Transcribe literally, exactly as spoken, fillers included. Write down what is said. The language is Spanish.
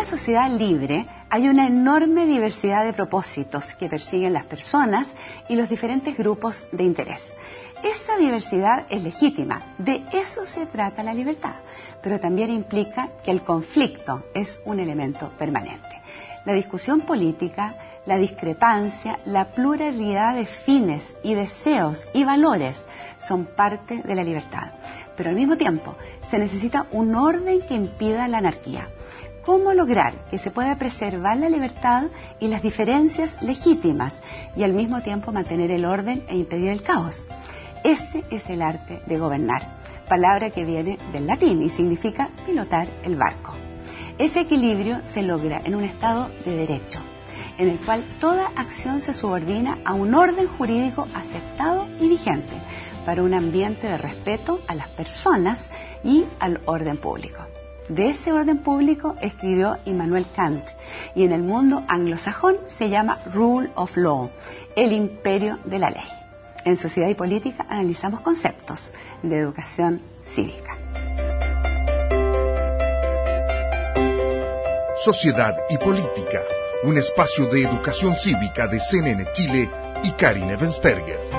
sociedad libre hay una enorme diversidad de propósitos que persiguen las personas y los diferentes grupos de interés. Esa diversidad es legítima, de eso se trata la libertad, pero también implica que el conflicto es un elemento permanente. La discusión política, la discrepancia, la pluralidad de fines y deseos y valores son parte de la libertad, pero al mismo tiempo se necesita un orden que impida la anarquía. ¿Cómo lograr que se pueda preservar la libertad y las diferencias legítimas y al mismo tiempo mantener el orden e impedir el caos? Ese es el arte de gobernar, palabra que viene del latín y significa pilotar el barco. Ese equilibrio se logra en un estado de derecho, en el cual toda acción se subordina a un orden jurídico aceptado y vigente para un ambiente de respeto a las personas y al orden público. De ese orden público escribió Immanuel Kant y en el mundo anglosajón se llama Rule of Law, el imperio de la ley. En Sociedad y Política analizamos conceptos de educación cívica. Sociedad y Política, un espacio de educación cívica de C N N Chile y Karin Ebensperger.